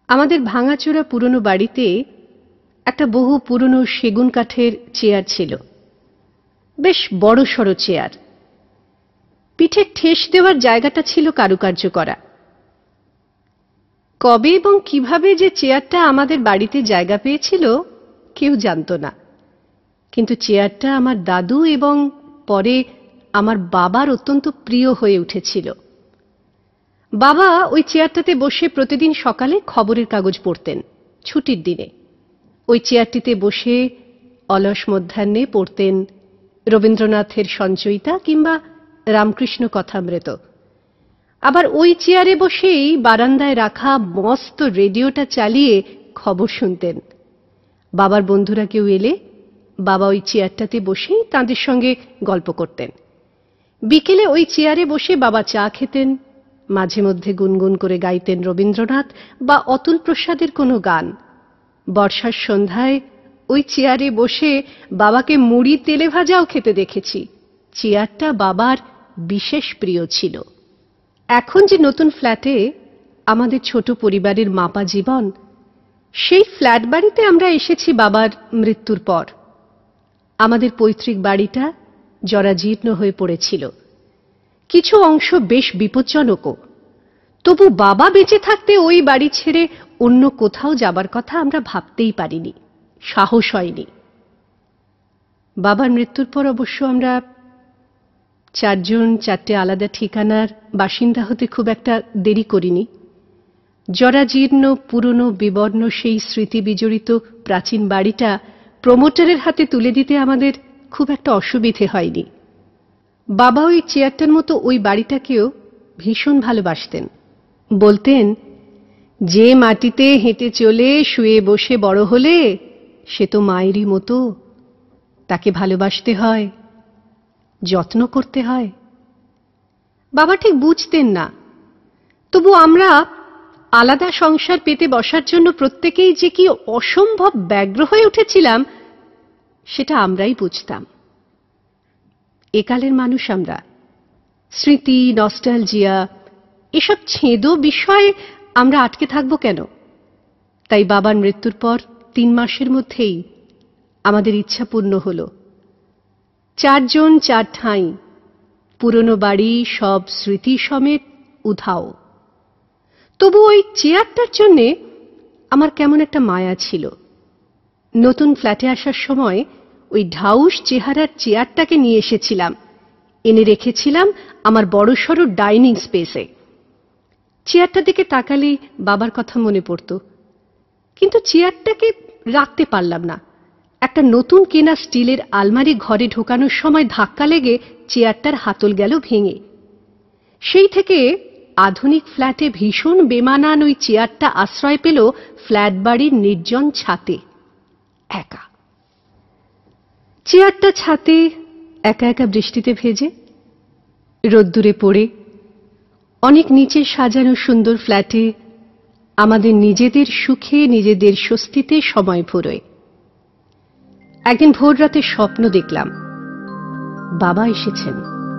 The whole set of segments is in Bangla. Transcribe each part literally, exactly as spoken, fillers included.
আমাদের ভাঙাচোরা পুরনো বাড়িতে একটা বহু পুরনো সেগুন কাঠের চেয়ার ছিল, বেশ বড়সড় চেয়ার। পিঠে ঠেস দেওয়ার জায়গাটা ছিল কারুকার্য করা। কবে এবং কিভাবে যে চেয়ারটা আমাদের বাড়িতে জায়গা পেয়েছিল কেউ জানত না, কিন্তু চেয়ারটা আমার দাদু এবং পরে আমার বাবার অত্যন্ত প্রিয় হয়ে উঠেছিল। বাবা ওই চেয়ারটাতে বসে প্রতিদিন সকালে খবরের কাগজ পড়তেন। ছুটির দিনে ওই চেয়ারটিতে বসে অলস মধ্যাহ্নে পড়তেন রবীন্দ্রনাথের সঞ্চয়িতা কিংবা রামকৃষ্ণ কথামৃত। আবার ওই চেয়ারে বসেই বারান্দায় রাখা মস্ত রেডিওটা চালিয়ে খবর শুনতেন। বাবার বন্ধুরা কেউ এলে বাবা ওই চেয়ারটাতে বসেই তাঁদের সঙ্গে গল্প করতেন। বিকেলে ওই চেয়ারে বসে বাবা চা খেতেন, মাঝে মধ্যে গুনগুন করে গাইতেন রবীন্দ্রনাথ বা অতুল প্রসাদের কোনো গান। বর্ষার সন্ধ্যায় ওই চেয়ারে বসে বাবাকে মুড়ি তেলে ভাজাও খেতে দেখেছি। চেয়ারটা বাবার বিশেষ প্রিয় ছিল। এখন যে নতুন ফ্ল্যাটে আমাদের ছোট পরিবারের মাপা জীবন, সেই ফ্ল্যাট বাড়িতে আমরা এসেছি বাবার মৃত্যুর পর। আমাদের পৈতৃক বাড়িটা জরাজীর্ণ হয়ে পড়েছিল, কিছু অংশ বেশ বিপজ্জনকও। তবু বাবা বেঁচে থাকতে ওই বাড়ি ছেড়ে অন্য কোথাও যাবার কথা আমরা ভাবতেই পারিনি, সাহস হয়নি। বাবার মৃত্যুর পর অবশ্য আমরা চারজন চারটে আলাদা ঠিকানার বাসিন্দা হতে খুব একটা দেরি করিনি। জরাজীর্ণ পুরনো বিবর্ণ সেই স্মৃতি বিজড়িত প্রাচীন বাড়িটা প্রমোটারের হাতে তুলে দিতে আমাদের খুব একটা অসুবিধে হয়নি। বাবা ওই চেয়ারটার মতো ওই বাড়িটাকেও ভীষণ ভালোবাসতেন। বলতেন, যে মাটিতে হেঁটে চলে শুয়ে বসে বড় হলে সে তো মায়েরই মতো, তাকে ভালোবাসতে হয়, যত্ন করতে হয়। বাবা ঠিক বুঝতেন না, তবু আমরা আলাদা সংসার পেতে বসার জন্য প্রত্যেকেই যে কি অসম্ভব ব্যগ্র হয়ে উঠেছিলাম সেটা আমরাই বুঝতাম। একালের মানুষ আমরা, স্মৃতি, নস্টালজিয়া এসব ছেদো বিষয়ে আমরা আটকে থাকবো কেন? তাই বাবার মৃত্যুর পর তিন মাসের মধ্যেই আমাদের ইচ্ছা পূর্ণ হলো। চারজন চার ঠাঁই, পুরনো বাড়ি, সব স্মৃতি সমেত উধাও। তবু ওই চেয়ারটার জন্যে আমার কেমন একটা মায়া ছিল। নতুন ফ্ল্যাটে আসার সময় ওই ঢাউস চেহারার চেয়ারটাকে নিয়ে এসেছিলাম, এনে রেখেছিলাম আমার বড়সড় ডাইনিং স্পেসে। চেয়ারটার দিকে তাকালেই বাবার কথা মনে পড়ত, কিন্তু চেয়ারটাকে রাখতে পারলাম না। একটা নতুন কেনা স্টিলের আলমারি ঘরে ঢোকানোর সময় ধাক্কা লেগে চেয়ারটার হাতল গেল ভেঙে। সেই থেকে আধুনিক ফ্ল্যাটে ভীষণ বেমানান ওই চেয়ারটা আশ্রয় পেল ফ্ল্যাট বাড়ির নির্জন ছাতে, একা। চেয়ারটা ছাতে একা একা বৃষ্টিতে ভেজে, রোদ্দুরে পড়ে, অনেক নিচে সাজানো সুন্দর ফ্ল্যাটে আমাদের নিজেদের সুখে নিজেদের স্বস্তিতে সময় ফুরোয়। একদিন ভোর রাতে স্বপ্ন দেখলাম বাবা এসেছেন।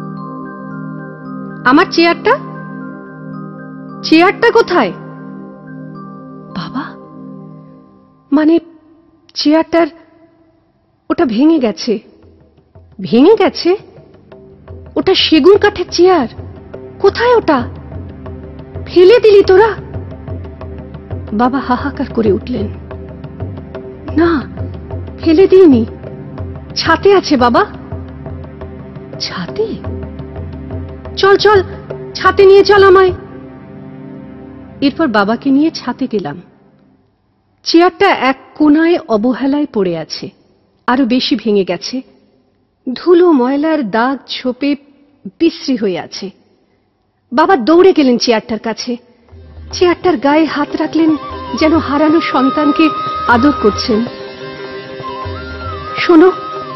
আমার চেয়ারটা চেয়ারটা কোথায়? বাবা মানে চেয়ারটার ওটা ভেঙে গেছে। ভেঙে গেছে? ওটা সেগুন কাঠের চেয়ার। কোথায় ওটা? ফেলে দিলি তোরা? বাবা হাহাকার করে উঠলেন। না, ফেলে দিইনি, ছাতে আছে বাবা। ছাতে? চল চল, ছাতে নিয়ে চল আমায়। এরপর বাবাকে নিয়ে ছাতে গেলাম। চেয়ারটা এক কোনায় অবহেলায় পড়ে আছে, আরো বেশি ভেঙে গেছে। ধুলো ময়লার দাগ ছোপে বিশ্রী হয়ে আছে। বাবা দৌড়ে গেলেন চেয়ারটার কাছে। চেয়ারটার গায়ে হাত রাখলেন, যেন হারানো সন্তানকে আদর করছেন। শোনো।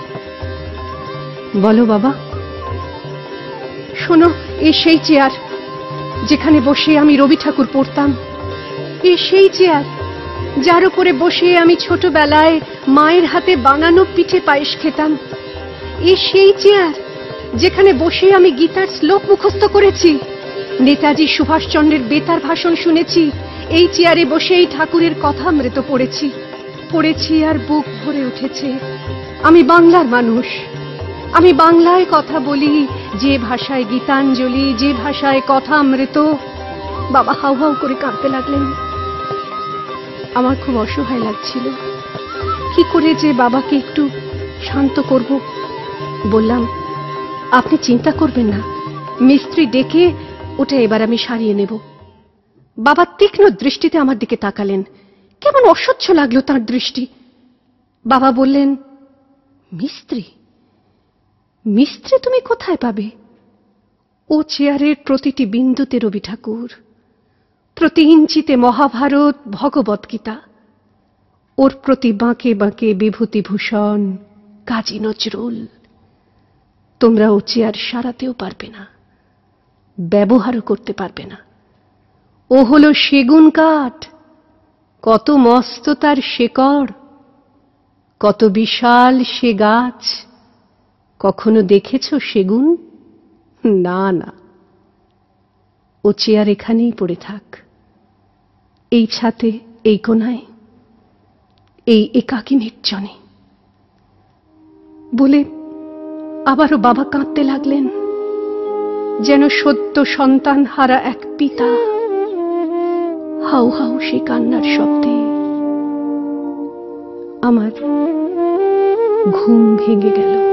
বলো বাবা। শোনো, এ সেই চেয়ার যেখানে বসে আমি রবি ঠাকুর পড়তাম। এ সেই চেয়ার যার উপরে বসে আমি ছোটবেলায় মায়ের হাতে বানানো পিঠে পায়েস খেতাম। এ সেই চেয়ার যেখানে বসে আমি গীতার শ্লোক মুখস্থ করেছি, নেতাজি সুভাষচন্দ্রের বেতার ভাষণ শুনেছি। এই চেয়ারে বসেই ঠাকুরের কথামৃত পড়েছি পড়েছি আর বুক ভরে উঠেছে। আমি বাংলার মানুষ, আমি বাংলায় কথা বলি, যে ভাষায় গীতাঞ্জলি, যে ভাষায় কথামৃত। বাবা হাউ হাউ করে কাঁদতে লাগলেন। আমার খুব অসহায় লাগছিল, কি করে যে বাবাকে একটু শান্ত করব। বললাম, আপনি চিন্তা করবেন না, মিস্ত্রি ডেকে ওটা এবার আমি সারিয়ে নেব। বাবা তীক্ষ্ণ দৃষ্টিতে আমার দিকে তাকালেন, কেমন অসহ্য লাগলো তার দৃষ্টি। বাবা বললেন, মিস্ত্রি? মিস্ত্রি তুমি কোথায় পাবে? ও চেয়ারের প্রতিটি বিন্দুতে রবি ঠাকুর, প্রতি ইঞ্চিতে মহাভারত, ভগবত গীতা, ওর প্রতি বাঁকে বাঁকে বিভূতিভূষণ, কাজী নজরুল। তোমরা ও চেয়ার সারাতেও পারবে না, ব্যবহারও করতে পারবে না। ও হলো সেগুন কাঠ, কত মস্ত তার শেকড়, কত বিশাল সে গাছ। কখনো দেখেছ সেগুন? না না। ও চেয়ার এখানেই পড়ে থাক, এই ছাতে, এই কোনায়, এই একাকী নির্জনে। বলে আবারও বাবা কাঁদতে লাগলেন, যেন সদ্য সন্তান হারা এক পিতা। হাউ হাউ সে কান্নার শব্দে আমার ঘুম ভেঙে গেল।